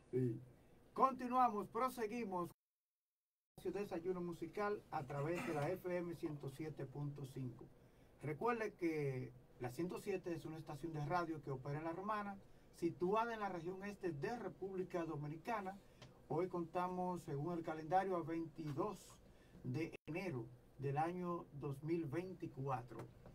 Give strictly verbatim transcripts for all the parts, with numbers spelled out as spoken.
Sí. Continuamos, proseguimos con el desayuno musical a través de la F M ciento siete punto cinco. Recuerde que la ciento siete es una estación de radio que opera en La Romana, situada en la región este de República Dominicana. Hoy contamos, según el calendario, a veintidós de enero del año dos mil veinticuatro.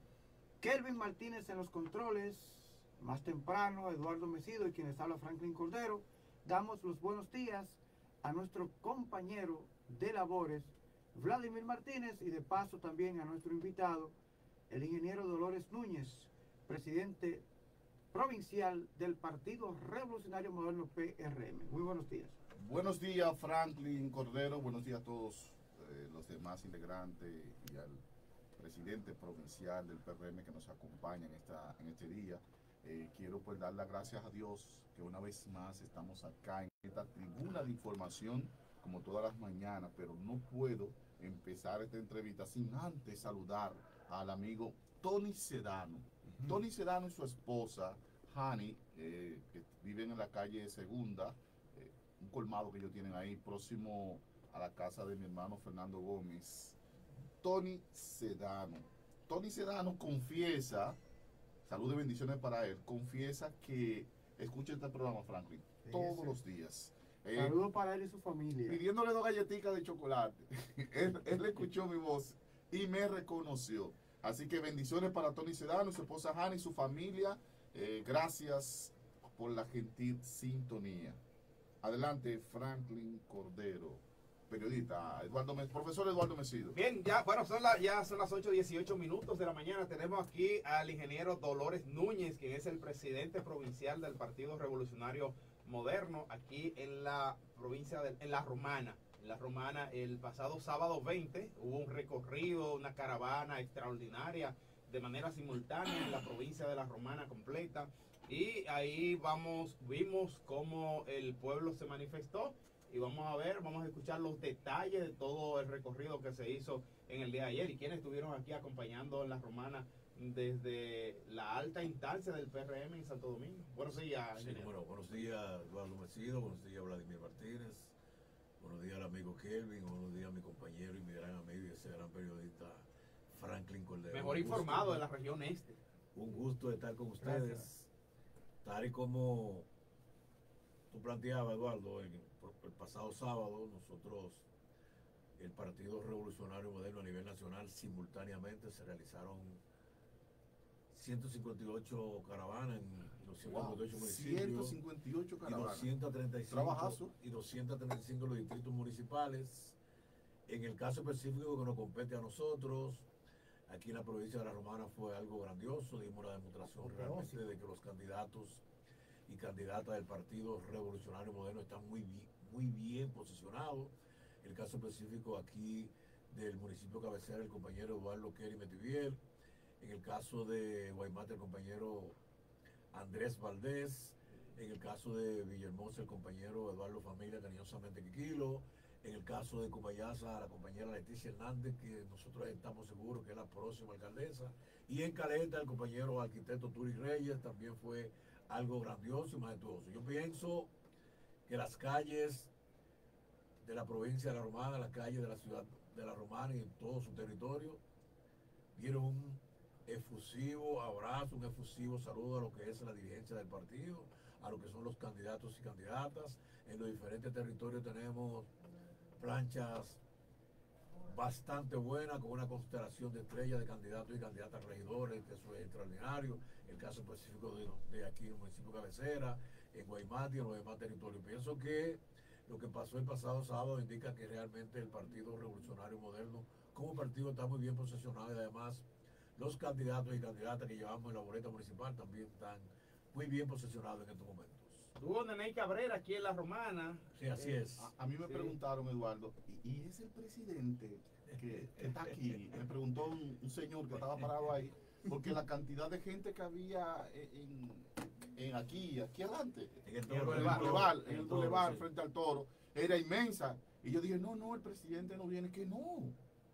Kelvin Martínez en los controles, más temprano Eduardo Mesido y quienes habla Franklin Cordero. Damos los buenos días a nuestro compañero de labores, Vladimir Martínez, y de paso también a nuestro invitado, el ingeniero Dolores Núñez, presidente provincial del Partido Revolucionario Moderno P R M. Muy buenos días. Buenos días, Franklin Cordero. Buenos días a todos eh, los demás integrantes y al presidente provincial del P R M que nos acompaña en, esta, en este día. Eh, quiero pues dar las gracias a Dios que una vez más estamos acá en esta tribuna de información como todas las mañanas, pero no puedo empezar esta entrevista sin antes saludar al amigo Tony Sedano. Uh-huh. Tony Sedano y su esposa, Hani, eh, que viven en la calle Segunda, eh, un colmado que ellos tienen ahí próximo a la casa de mi hermano Fernando Gómez. Tony Sedano. Tony Sedano confiesa, salud y bendiciones para él, confiesa que escucha este programa, Franklin, sí, todos sí. los días. Eh, Saludos para él y su familia. Pidiéndole dos galletitas de chocolate. él, él escuchó mi voz y me reconoció. Así que bendiciones para Tony Sedano, su esposa Hani y su familia. Eh, gracias por la gentil sintonía. Adelante, Franklin Cordero, periodista, Eduardo, profesor Eduardo Mesido. Bien, ya, bueno, son la, ya son las ocho dieciocho minutos de la mañana. Tenemos aquí al ingeniero Dolores Núñez, quien es el presidente provincial del Partido Revolucionario Moderno, aquí en la provincia de en La Romana. En La Romana, el pasado sábado veinte, hubo un recorrido, una caravana extraordinaria de manera simultánea en la provincia de La Romana completa. Y ahí vamos, vimos cómo el pueblo se manifestó. Y vamos a ver, vamos a escuchar los detalles de todo el recorrido que se hizo en el día de ayer y quienes estuvieron aquí acompañando en La Romana desde la alta instancia del P R M en Santo Domingo. Buenos días. Sí, bueno, buenos días, Eduardo Mesido, buenos días, Vladimir Martínez, buenos días al amigo Kelvin, buenos días a mi compañero y mi gran amigo y ese gran periodista Franklin Cordero. Mejor informado de la región este. Un gusto estar con ustedes. Gracias. Tal y como tú planteabas, Eduardo, el, el pasado sábado nosotros, el Partido Revolucionario Moderno a nivel nacional, simultáneamente se realizaron ciento cincuenta y ocho caravanas en los ciento cincuenta y ocho wow, municipios. ciento cincuenta y ocho caravanas. Y doscientos treinta y cinco, Trabajazo. Y doscientos treinta y cinco los distritos municipales. En el caso específico que nos compete a nosotros, aquí en la provincia de La Romana fue algo grandioso. Dimos la demostración realmente de que los candidatos y candidatas del Partido Revolucionario Moderno están muy bien, muy bien posicionados. El caso específico aquí del municipio cabecera, el compañero Eduardo Kelly Metivier. En el caso de Guaymate, el compañero Andrés Valdés. En el caso de Villahermosa, el compañero Eduardo Familia, cariñosamente Quiquilo. En el caso de Cumayasa, la compañera Leticia Hernández, que nosotros estamos seguros que es la próxima alcaldesa. Y en Caleta, el compañero arquitecto Turi Reyes, también fue algo grandioso y majestuoso. Yo pienso que las calles de la provincia de La Romana, las calles de la ciudad de La Romana y en todo su territorio, dieron un efusivo abrazo, un efusivo saludo a lo que es la dirigencia del partido, a lo que son los candidatos y candidatas. En los diferentes territorios tenemos planchas bastante buenas, con una constelación de estrellas de candidatos y candidatas regidores, que eso es extraordinario. El caso específico de, de aquí en el municipio cabecera, en Guaymate y en los demás territorios. Pienso que lo que pasó el pasado sábado indica que realmente el Partido Revolucionario Moderno como partido está muy bien posicionado y además los candidatos y candidatas que llevamos en la boleta municipal también están muy bien posicionados en estos momentos. Tuvo Neney Cabrera aquí en La Romana. Sí, así eh, es. A, a mí me sí. preguntaron, Eduardo, ¿y, y es el presidente que, que está aquí? Me preguntó un, un señor que estaba parado ahí, porque la cantidad de gente que había en, en aquí, aquí adelante, en el, en el bulevar, en el bulevar frente al Toro, era inmensa. Y yo dije, no, no, el presidente no viene, que no.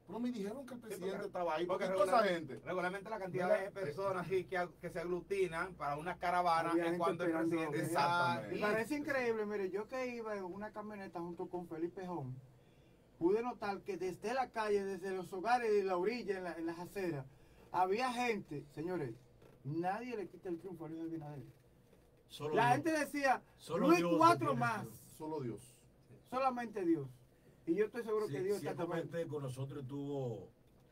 Pero me dijeron que el presidente porque- estaba ahí. porque Porque toda esa regular- gente. Regularmente la cantidad Mira, de personas aquí que, que se aglutinan para una caravana Había es gente cuando el esperando, presidente ¿eh? está. Exactamente. Me parece increíble, mire, yo que iba en una camioneta junto con Felipe Jón, pude notar que desde la calle, desde los hogares de la orilla, en, la- en las aceras, había gente, señores, nadie le quita el triunfo a Luis Abinader. Solo La Dios- gente decía, solo Luis Dios cuatro detiene más, el triunfo. Solo Dios. solamente Dios. Y yo estoy seguro Sí, que Dios está tomando. ciertamente con nosotros estuvo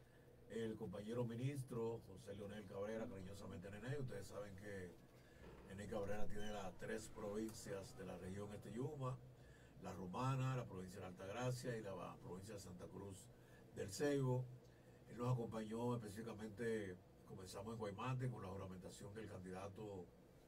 el compañero ministro José Leonel Cabrera, cariñosamente Nene. Ustedes saben que Nene Cabrera tiene las tres provincias de la región este Yuma, la Romana, la provincia de Altagracia y la provincia de Santa Cruz del Ceibo. Él nos acompañó específicamente, comenzamos en Guaymate con la juramentación del candidato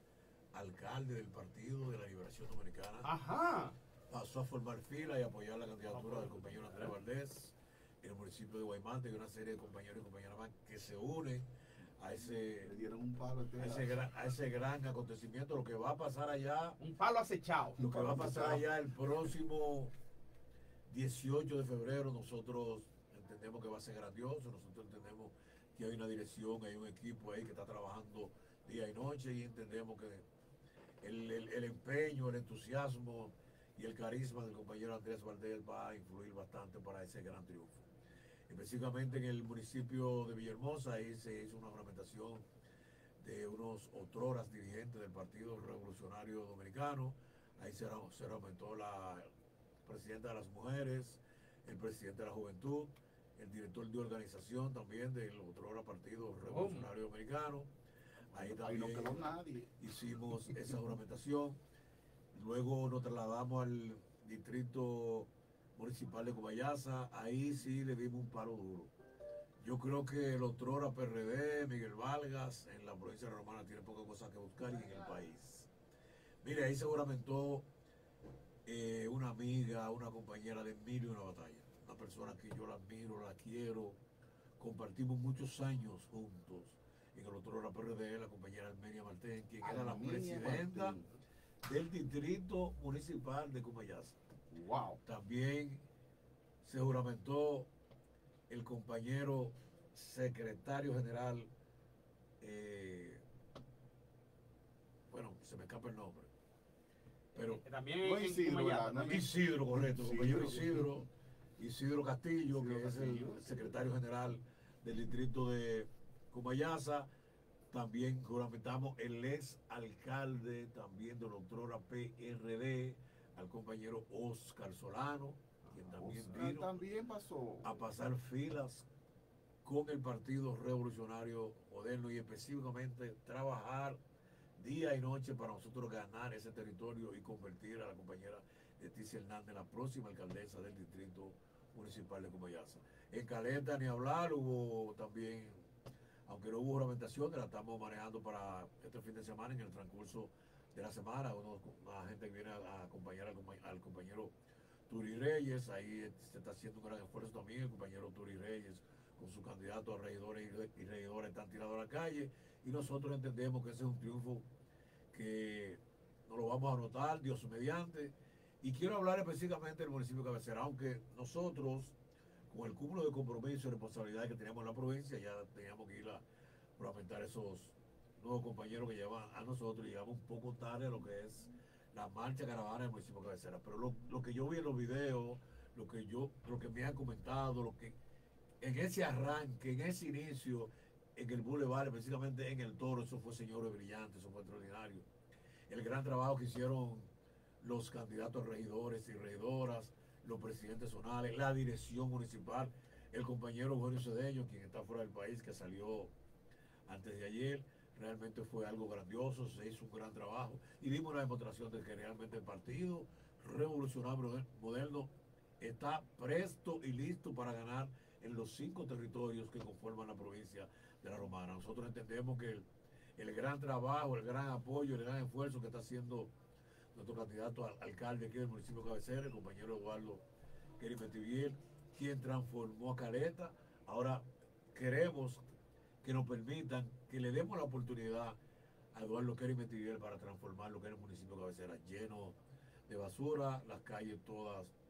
alcalde del Partido de la Liberación Dominicana. Ajá. Pasó a formar fila y apoyar la candidatura del compañero Andrés Valdés en el municipio de Guaymate y una serie de compañeros y compañeras más que se unen a ese, Le dieron un palo. a ese, gran, a ese gran acontecimiento. Lo que va a pasar allá, Un palo acechado. lo que va a pasar allá el próximo dieciocho de febrero, nosotros entendemos que va a ser grandioso, nosotros entendemos que hay una dirección, hay un equipo ahí que está trabajando día y noche y entendemos que el, el, el empeño, el entusiasmo y el carisma del compañero Andrés Valdés va a influir bastante para ese gran triunfo. Específicamente en el municipio de Villahermosa, ahí se hizo una juramentación de unos otroras dirigentes del Partido Revolucionario Dominicano. Ahí se, se aumentó la presidenta de las mujeres, el presidente de la juventud, el director de organización también del otrora Partido Revolucionario Dominicano. Ahí Ahí no también quedó nadie. hicimos esa juramentación. Luego nos trasladamos al distrito municipal de Comayasa. Ahí sí le dimos un palo duro. Yo creo que el otrora P R D, Miguel Vargas, en la provincia de Romana tiene pocas cosas que buscar y en el país. Mire, ahí se juramentó eh, una amiga, una compañera de mil y una batalla. Una persona que yo la admiro, la quiero. Compartimos muchos años juntos. En el otrora P R D, la compañera Armenia Martén, quien era la Armenia presidenta Martín. del distrito municipal de Comayasa. Wow. También se juramentó el compañero secretario general, eh, bueno, se me escapa el nombre, pero También No en Isidro, Cumayasa, ¿verdad? No también. Isidro, correcto, Isidro. compañero Isidro, Isidro Castillo, Isidro que es el Castillo. secretario general del distrito de Comayasa. También juramentamos el ex alcalde también de la otrora P R D, al compañero Oscar Solano, quien también Oscar vino también pasó. a pasar filas con el Partido Revolucionario Moderno y específicamente trabajar día y noche para nosotros ganar ese territorio y convertir a la compañera Leticia Hernández en la próxima alcaldesa del distrito municipal de Comayasa. En Caleta ni hablar, hubo también, aunque no hubo juramentación, la estamos manejando para este fin de semana, en el transcurso de la semana, uno, una gente que viene a, a acompañar al, compa- al compañero Turi Reyes, ahí se está haciendo un gran esfuerzo también, el compañero Turi Reyes con su candidato a regidores y, re- y regidores están tirados a la calle, y nosotros entendemos que ese es un triunfo que no lo vamos a anotar, Dios mediante, y quiero hablar específicamente del municipio de Cabecera, aunque nosotros, con el cúmulo de compromisos y responsabilidades que teníamos en la provincia, ya teníamos que ir a juramentar esos nuevos compañeros que llevan a nosotros, y llegamos un poco tarde a lo que es la marcha caravana del municipio de Cabecera, pero lo, lo que yo vi en los videos, lo que yo, lo que me han comentado, lo que en ese arranque, en ese inicio, en el Boulevard, específicamente en el Toro, eso fue señores brillante, eso fue extraordinario. El gran trabajo que hicieron los candidatos a regidores y regidoras, los presidentes zonales, la dirección municipal, el compañero Eugenio Cedeño, quien está fuera del país, que salió antes de ayer, realmente fue algo grandioso, se hizo un gran trabajo y dimos una demostración de que realmente el Partido Revolucionario Moderno está presto y listo para ganar en los cinco territorios que conforman la provincia de La Romana. Nosotros entendemos que el, el gran trabajo, el gran apoyo, el gran esfuerzo que está haciendo nuestro candidato al alcalde aquí del municipio de Cabecera, el compañero Eduardo Kerry Metivier, quien transformó a Caleta. Ahora queremos que nos permitan, que le demos la oportunidad a Eduardo Kerry Metivier para transformar lo que es el municipio de Cabecera, lleno de basura, las calles todas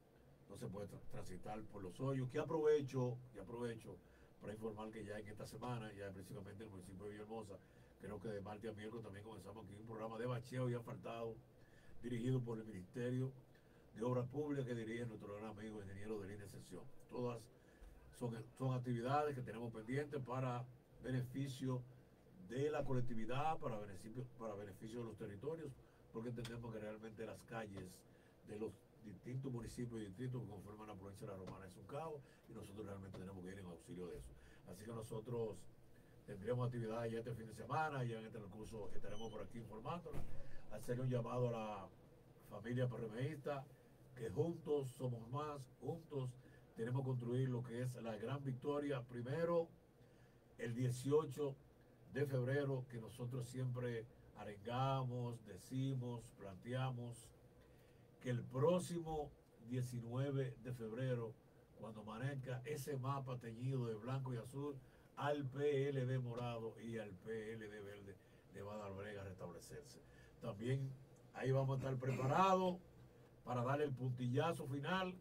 no se puede tra transitar por los hoyos. Que aprovecho, que aprovecho para informar que ya en esta semana, ya específicamente en el municipio de Villahermosa, creo que de martes a miércoles también comenzamos aquí un programa de bacheo y asfaltado dirigido por el Ministerio de Obras Públicas que dirige nuestro gran amigo ingeniero de línea de extensión. Todas son, son actividades que tenemos pendientes para beneficio de la colectividad, para beneficio, para beneficio de los territorios, porque entendemos que realmente las calles de los distintos municipios y distritos que conforman la provincia de La Romana es un caos y nosotros realmente tenemos que ir en auxilio de eso. Así que nosotros tendremos actividades ya este fin de semana, ya en este recurso estaremos por aquí informándola, hacerle un llamado a la familia PRMista, que juntos somos más, juntos tenemos que construir lo que es la gran victoria. Primero, el dieciocho de febrero, que nosotros siempre arengamos, decimos, planteamos, que el próximo diecinueve de febrero, cuando amanezca ese mapa teñido de blanco y azul, al P L D morado y al P L D verde le va a dar brega a restablecerse. También ahí vamos a estar preparados para darle el puntillazo final,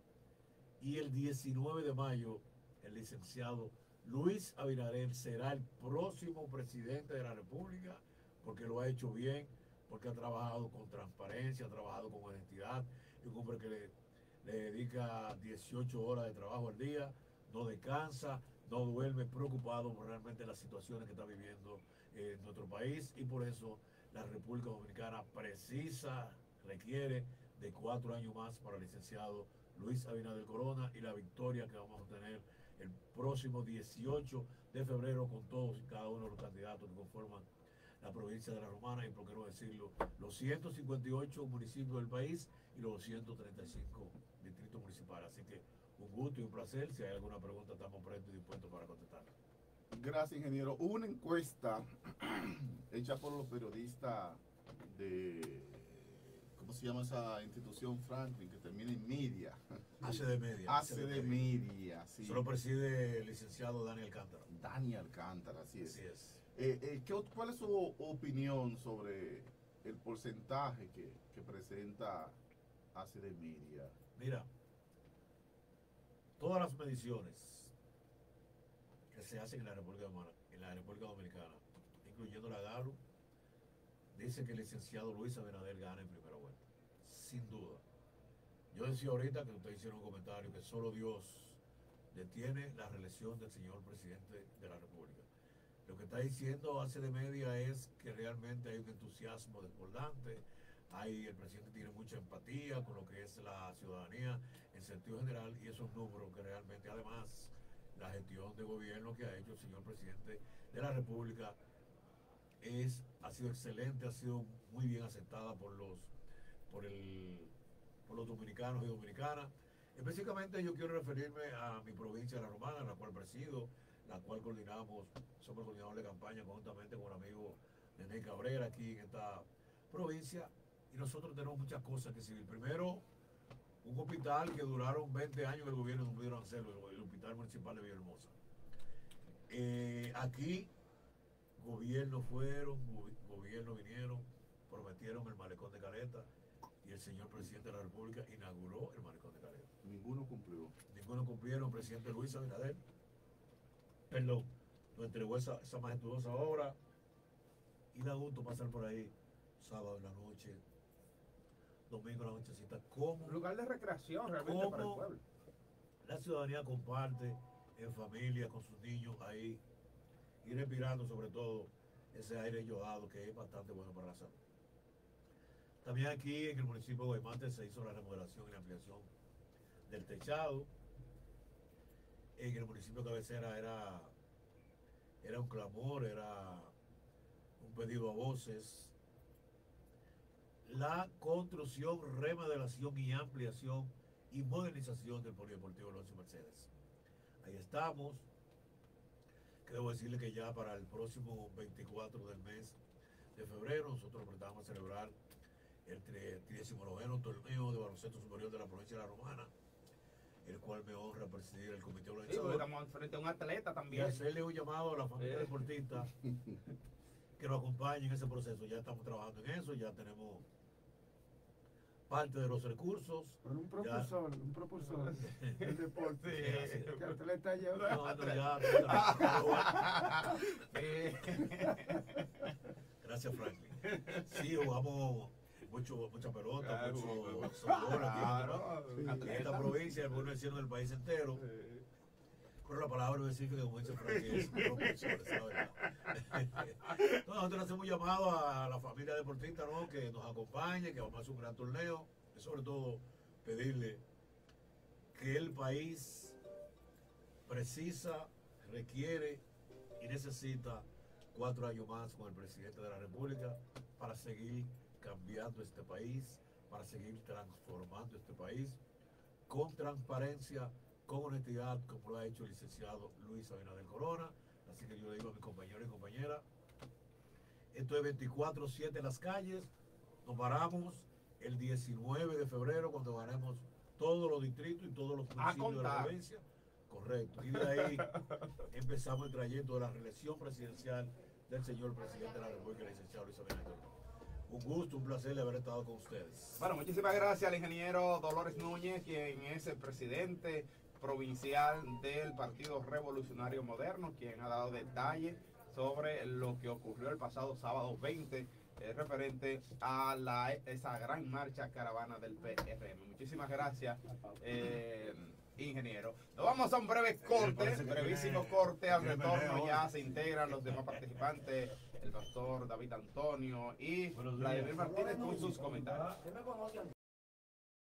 y el diecinueve de mayo el licenciado Luis Abinader será el próximo presidente de la República, porque lo ha hecho bien, porque ha trabajado con transparencia, ha trabajado con honestidad, y un hombre que le, le dedica dieciocho horas de trabajo al día, no descansa, no duerme, preocupado por realmente las situaciones que está viviendo eh, nuestro país, y por eso la República Dominicana precisa, requiere de cuatro años más para el licenciado Luis Abinader Corona, y la victoria que vamos a tener el próximo dieciocho de febrero con todos y cada uno de los candidatos que conforman la provincia de La Romana, y por qué no decirlo, los ciento cincuenta y ocho municipios del país y los doscientos treinta y cinco distritos municipales. Así que un gusto y un placer. Si hay alguna pregunta, estamos prestos y dispuestos para contestar. Gracias, ingeniero. Hubo una encuesta hecha por los periodistas de, ¿cómo se llama esa institución, Franklin, que termina en Media? A C D Media. A C D Media, sí. Solo preside el licenciado Daniel Alcántara. Daniel Alcántara, así es. Así es. Eh, eh, ¿qué, ¿Cuál es su opinión sobre el porcentaje que, que presenta A C D Media? Mira, todas las mediciones que se hacen en la República Dominicana, en la República Dominicana, incluyendo la GARU, dice que el licenciado Luis Abinader gana en primera vuelta, sin duda. Yo decía ahorita que ustedes hicieron un comentario que solo Dios detiene la reelección del señor presidente de la República. Lo que está diciendo A C D Media es que realmente hay un entusiasmo desbordante, hay, el presidente tiene mucha empatía con lo que es la ciudadanía en sentido general, y esos números que realmente, además, la gestión de gobierno que ha hecho el señor presidente de la República es, ha sido excelente, ha sido muy bien aceptada por los, por el, por los dominicanos y dominicanas. Específicamente yo quiero referirme a mi provincia de La Romana, la cual presido, la cual coordinamos, somos coordinadores de campaña conjuntamente con el amigo Nené Cabrera aquí en esta provincia, y nosotros tenemos muchas cosas que decir. Primero, un hospital que duraron veinte años en el gobierno no pudieron hacerlo, el Hospital Municipal de Villahermosa. Eh, aquí, gobiernos fueron, gobiernos vinieron, prometieron el malecón de Caleta, y el señor presidente de la República inauguró el malecón de Caleta. Ninguno cumplió. Ninguno cumplieron. El presidente Luis Abinader, perdón, nos entregó esa, esa majestuosa obra, y da gusto pasar por ahí sábado en la noche, domingo en la nochecita, como Un lugar de recreación realmente para el ¿Cómo? pueblo. La ciudadanía comparte en familia con sus niños ahí, y respirando sobre todo ese aire yodado que es bastante bueno para la salud. También aquí en el municipio de Guaymate se hizo la remodelación y la ampliación del techado. En el municipio de Cabecera era, era un clamor, era un pedido a voces. La construcción, remodelación y ampliación y modernización del Polideportivo Alonso Mercedes. Ahí estamos. Que debo decirle que ya para el próximo veinticuatro del mes de febrero nosotros vamos a celebrar el trigésimo noveno torneo de baloncesto superior de la provincia de La Romana, el cual me honra presidir el comité Sí, organizador. porque estamos frente a un atleta Y también. hacerle un llamado a la familia Eh. deportista que nos acompañe en ese proceso. Ya estamos trabajando en eso, ya tenemos parte de los recursos. Pero un propulsor, un propulsor del deporte. Sí. Que atleta ya. No, no, ya, ya. Gracias, Franklin. Sí, jugamos mucho, mucha pelota, Claro, mucho claro. softball aquí Claro, en esta- en esta provincia, algunos hicieron del país entero. Pero la palabra específica, como dice Franklin, es propulsor, esa es la verdad. Entonces, nosotros hacemos un llamado a la familia deportista, ¿no?, que nos acompañe, que vamos a hacer un gran torneo. Y sobre todo, pedirle que el país precisa, requiere y necesita cuatro años más con el presidente de la República para seguir cambiando este país, para seguir transformando este país con transparencia, con honestidad, como lo ha hecho el licenciado Luis Abinader Corona. Así que yo le digo a mis compañeros y compañeras, esto es veinticuatro siete en las calles. Nos paramos el diecinueve de febrero cuando ganemos todos los distritos y todos los municipios de la contar. provincia. Correcto. Y de ahí empezamos el trayecto de la reelección presidencial del señor presidente de la República, el licenciado Luis Abinader Corona. Un gusto, un placer de haber estado con ustedes. Bueno, muchísimas gracias al ingeniero Dolores Núñez, quien es el presidente provincial del Partido Revolucionario Moderno, quien ha dado detalles sobre lo que ocurrió el pasado sábado veinte, eh, referente a la, esa gran marcha caravana del P R M. Muchísimas gracias, eh, ingeniero. Nos vamos a un breve corte, brevísimo corte. Al retorno ya se integran los demás participantes, el pastor David Antonio y Vladimir Martínez con sus comentarios.